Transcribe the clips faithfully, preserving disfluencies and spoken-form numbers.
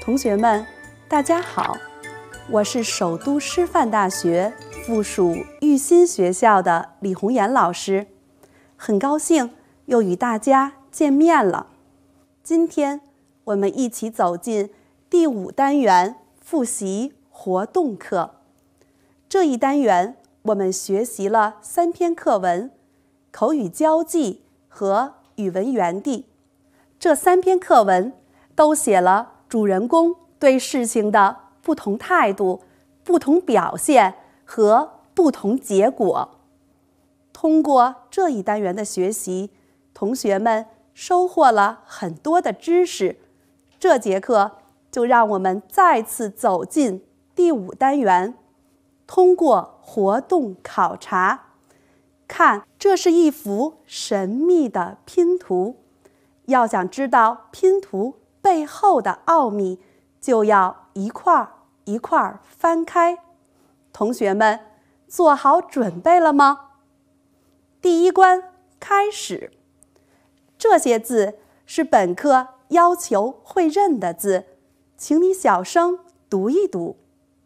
同学们，大家好，我是首都师范大学附属育新学校的李红岩老师，很高兴又与大家见面了。今天我们一起走进第五单元复习活动课。这一单元我们学习了三篇课文：口语交际和语文园地。这三篇课文都写了主人公对事情的不同态度、不同表现和不同结果。通过这一单元的学习，同学们收获了很多的知识。这节课就让我们再次走进第五单元，通过活动考察。看，这是一幅神秘的拼图。要想知道拼图背后的奥秘，就要一块儿一块儿翻开。同学们做好准备了吗？第一关开始。这些字是本课要求会认的字，请你小声读一读。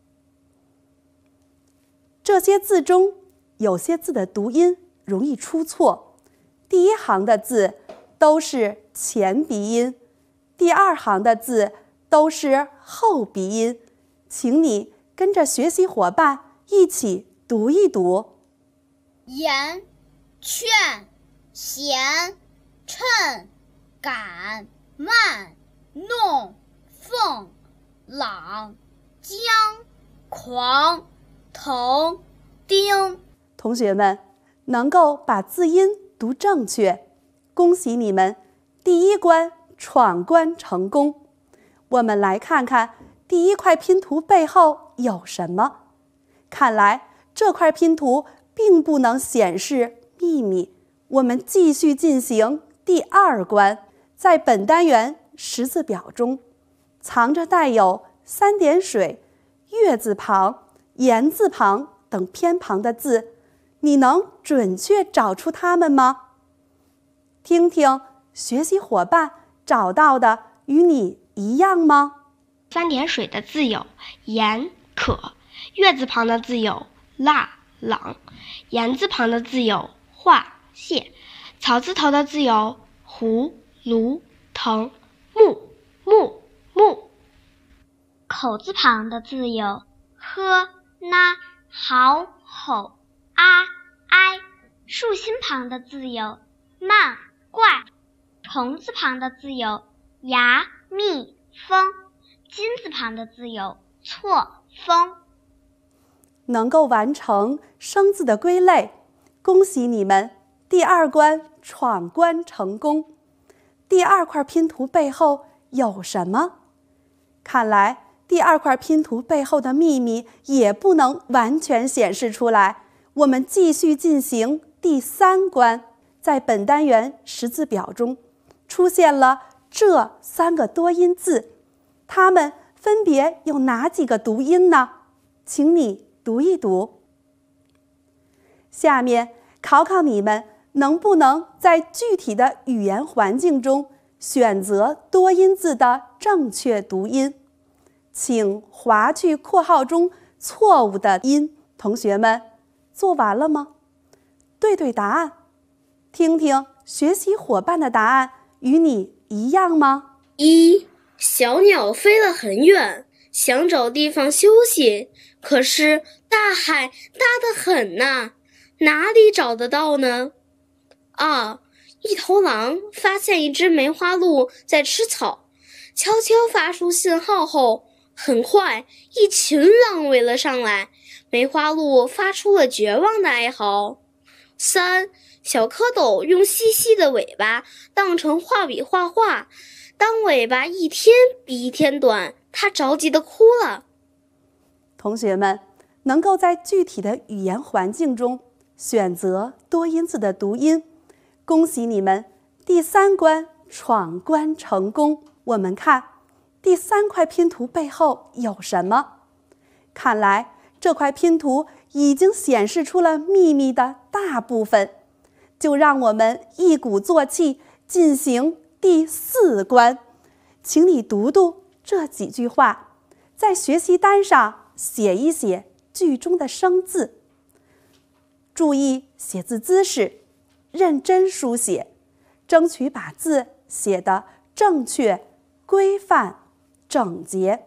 这些字中有些字的读音容易出错，第一行的字都是前鼻音，第二行的字都是后鼻音，请你跟着学习伙伴一起读一读。 言、劝、贤、趁、敢、慢、弄、奉、朗、将、狂、腾、丁。 同学们能够把字音读正确，恭喜你们，第一关闯关成功。我们来看看第一块拼图背后有什么。看来这块拼图并不能显示秘密。我们继续进行第二关。在本单元识字表中，藏着带有三点水、月字旁、言字旁等偏旁的字，你能准确找出它们吗？听听学习伙伴找到的与你一样吗？ 三点水的字有言、可；月字旁的字有辣、朗；言字旁的字有化、谢；草字头的字有胡、卢、腾、木、木、木； 口字旁的字有呵、那、好、吼、啊、哀；竖心旁的字有慢、怪；虫字旁的字有牙、蜜、蜂；金字旁的字有错、风。 能够完成生字的归类，恭喜你们，第二关闯关成功。第二块拼图背后有什么？看来第二块拼图背后的秘密也不能完全显示出来。我们继续进行第三关。在本单元识字表中出现了这三个多音字，它们分别有哪几个读音呢？请你读一读。下面考考你们，能不能在具体的语言环境中选择多音字的正确读音？请划去括号中错误的音。同学们做完了吗？对对答案。听听学习伙伴的答案与你一样吗？ 一，小鸟飞了很远，想找地方休息，可是大海大得很呐，哪里找得到呢？二，一头狼发现一只梅花鹿在吃草，悄悄发出信号后，很快一群狼围了上来，梅花鹿发出了绝望的哀嚎。三，小蝌蚪用细细的尾巴当成画笔画画，当尾巴一天比一天短，它着急地哭了。 同学们能够在具体的语言环境中选择多音字的读音，恭喜你们，第三关闯关成功。我们看第三块拼图背后有什么？看来这块拼图已经显示出了秘密的大部分，就让我们一鼓作气进行第四关。请你读读这几句话，在学习单上写一写句中的生字。注意写字姿势，认真书写，争取把字写得正确、规范、整洁。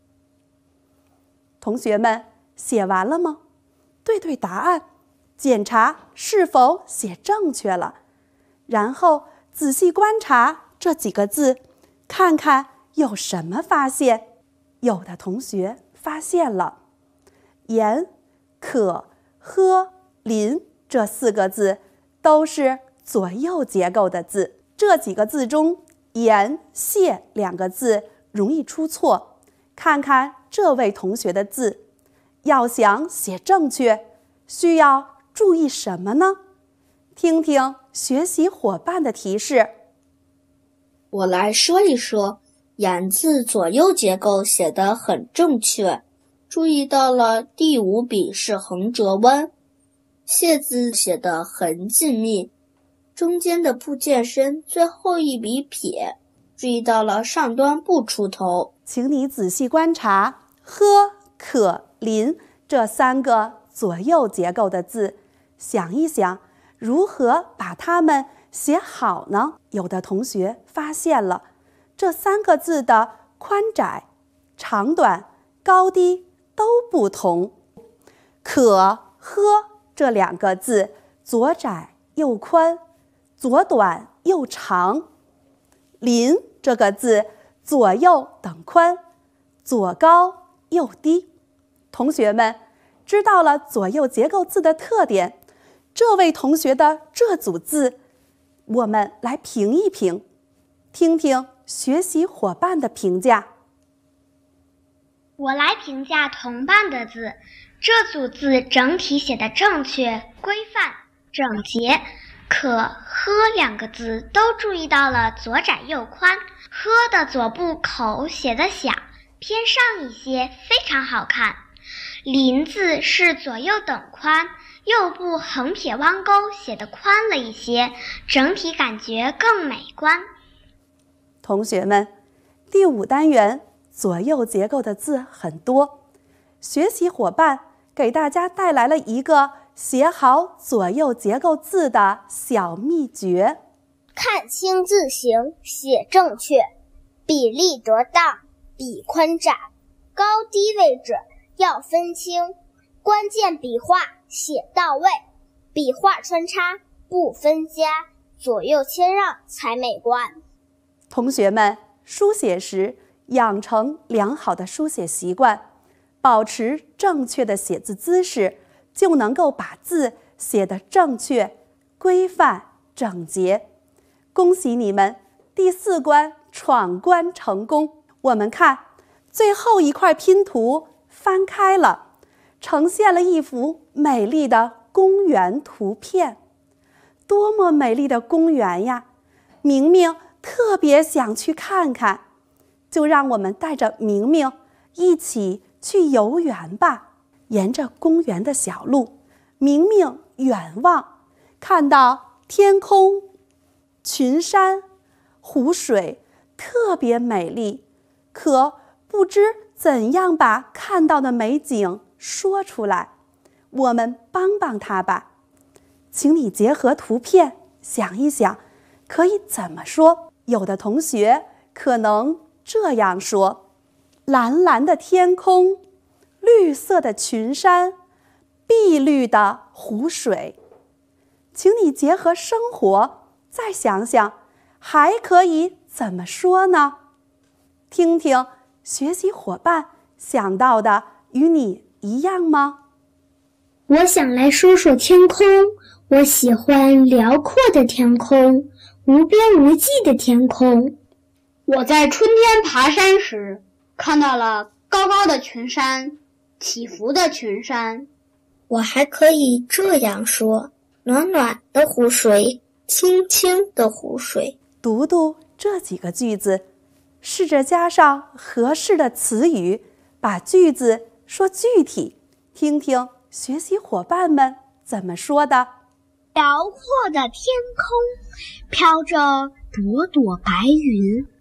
同学们写完了吗？对对答案，检查是否写正确了，然后仔细观察这几个字，看看有什么发现。有的同学发现了盐、可、喝、邻这四个字都是左右结构的字。这几个字中，盐、蟹两个字容易出错。看看这位同学的字，要想写正确，需要注意什么呢？听听学习伙伴的提示。 我来说一说，盐字左右结构写得很正确，注意到了第五笔是横折弯，蟹字写得很紧密，中间的部件身最后一笔撇，注意到了上端不出头。 请你仔细观察喝、可、邻这三个左右结构的字，想一想如何把它们写好呢？有的同学发现了这三个字的宽窄、长短、高低都不同。可、喝这两个字左窄右宽，左短右长。邻这个字左右等宽，左高右低。同学们知道了左右结构字的特点，这位同学的这组字，我们来评一评，听听学习伙伴的评价。 我来评价同伴的字，这组字整体写得正确、规范、整洁。可、喝两个字都注意到了左窄右宽，喝的左部口写得小，偏上一些，非常好看。邻字是左右等宽，右部横撇弯钩写得宽了一些，整体感觉更美观。 同学们，第五单元左右结构的字很多，学习伙伴给大家带来了一个写好左右结构字的小秘诀。 看清字形，写正确，比例得当，笔宽窄，高低位置要分清，关键笔画写到位，笔画穿插不分家，左右谦让才美观。 同学们书写时养成良好的书写习惯，保持正确的写字姿势，就能够把字写得正确、规范、整洁。恭喜你们，第四关闯关成功！我们看最后一块拼图翻开了，呈现了一幅美丽的公园图片。多么美丽的公园呀！明明特别想去看看，就让我们带着明明一起去游园吧。沿着公园的小路，明明远望，看到天空、群山、湖水，特别美丽。可不知怎样把看到的美景说出来，我们帮帮他吧。请你结合图片想一想，可以怎么说？有的同学可能这样说：蓝蓝的天空，绿色的群山，碧绿的湖水。请你结合生活再想想，还可以怎么说呢？听听学习伙伴想到的与你一样吗？ 我想来说说天空，我喜欢辽阔的天空，无边无际的天空。 我在春天爬山时，看到了高高的群山，起伏的群山。 我还可以这样说：暖暖的湖水，清清的湖水。 读读这几个句子，试着加上合适的词语，把句子说具体，听听学习伙伴们怎么说的。 辽阔的天空飘着朵朵白云，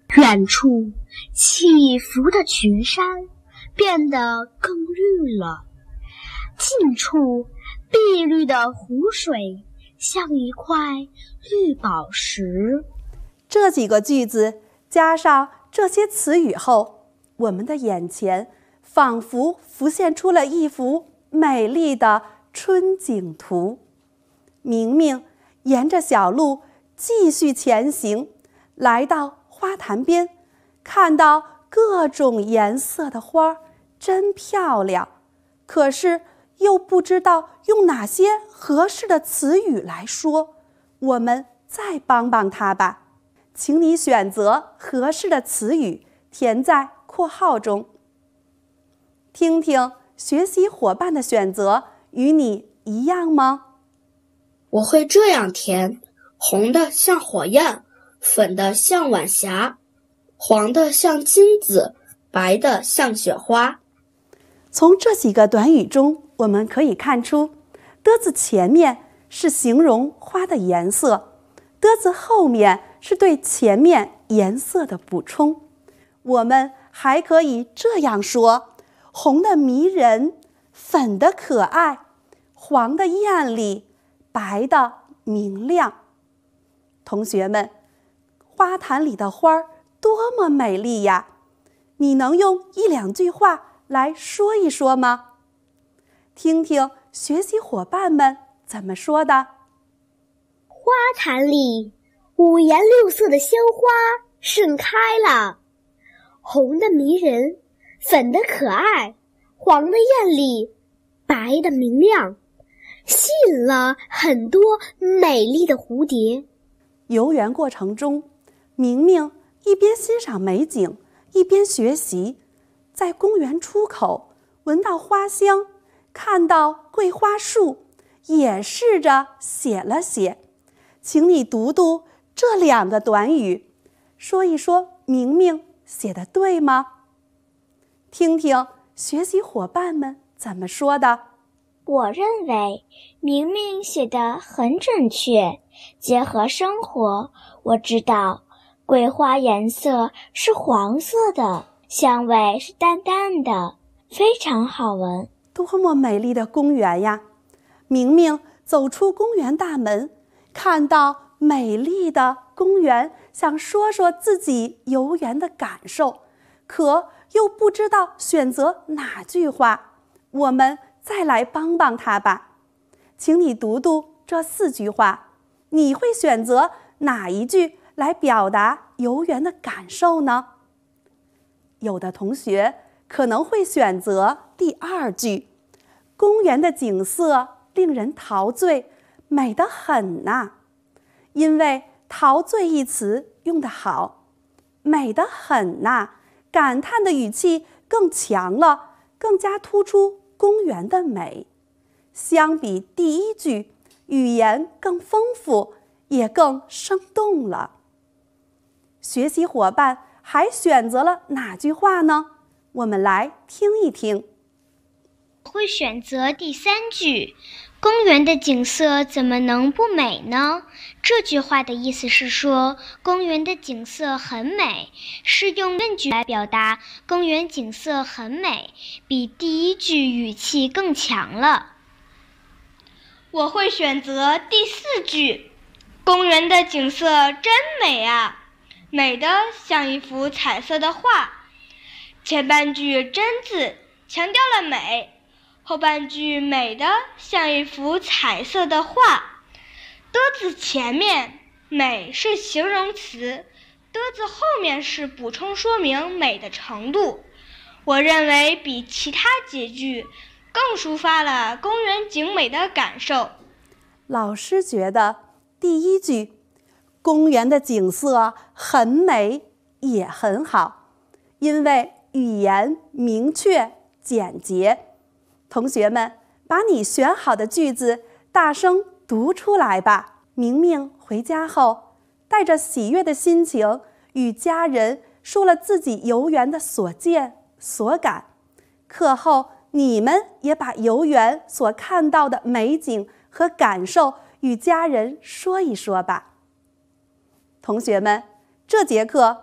远处起伏的群山变得更绿了，近处碧绿的湖水像一块绿宝石。 这几个句子加上这些词语后，我们的眼前仿佛浮现出了一幅美丽的春景图。明明沿着小路继续前行，来到花坛边，看到各种颜色的花，真漂亮。可是又不知道用哪些合适的词语来说，我们再帮帮他吧。请你选择合适的词语，填在括号中。听听学习伙伴的选择与你一样吗？ 我会这样填：红的像火焰，粉的像晚霞，黄的像金子，白的像雪花。 从这几个短语中，我们可以看出，的字前面是形容花的颜色，的字后面是对前面颜色的补充。我们还可以这样说：红的迷人，粉的可爱，黄的艳丽，白的明亮。同学们，花坛里的花多么美丽呀！你能用一两句话来说一说吗？听听学习伙伴们怎么说的。 花坛里五颜六色的鲜花盛开了，红的迷人，粉的可爱，黄的艳丽，白的明亮，吸引了很多美丽的蝴蝶。 游园过程中，明明一边欣赏美景，一边学习。在公园出口闻到花香，看到桂花树，也试着写了写。请你读读这两个短语，说一说明明写的对吗？听听学习伙伴们怎么说的。 我认为明明写得很准确，结合生活，我知道桂花颜色是黄色的，香味是淡淡的，非常好闻。 多么美丽的公园呀！明明走出公园大门，看到美丽的公园，想说说自己游园的感受，可又不知道选择哪句话。我们再来帮帮他吧。请你读读这四句话，你会选择哪一句来表达游园的感受呢？有的同学可能会选择第二句，公园的景色令人陶醉，美得很呐。因为陶醉一词用得好，美得很呐，感叹的语气更强了，更加突出公园的美。相比第一句，语言更丰富，也更生动了。学习伙伴还选择了哪句话呢？我们来听一听。 我会选择第三句，公园的景色怎么能不美呢？这句话的意思是说，公园的景色很美，是用问句来表达公园景色很美，比第一句语气更强了。 我会选择第四句，公园的景色真美啊，美得像一幅彩色的画。前半句真字强调了美，后半句美得像一幅彩色的画。的字前面美是形容词，的字后面是补充说明美的程度。我认为比其他几句更抒发了公园景美的感受。 老师觉得第一句公园的景色很美也很好，因为语言明确简洁。同学们，把你选好的句子大声读出来吧。明明回家后，带着喜悦的心情与家人说了自己游园的所见所感。课后，你们也把游园所看到的美景和感受与家人说一说吧。同学们，这节课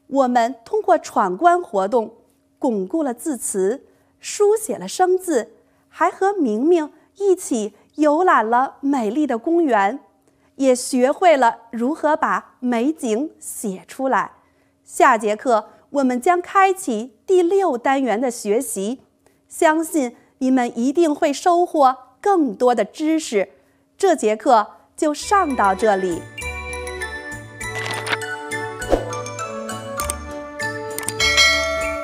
我们通过闯关活动，巩固了字词，书写了生字，还和明明一起游览了美丽的公园，也学会了如何把美景写出来。下节课我们将开启第六单元的学习，相信你们一定会收获更多的知识。这节课就上到这里。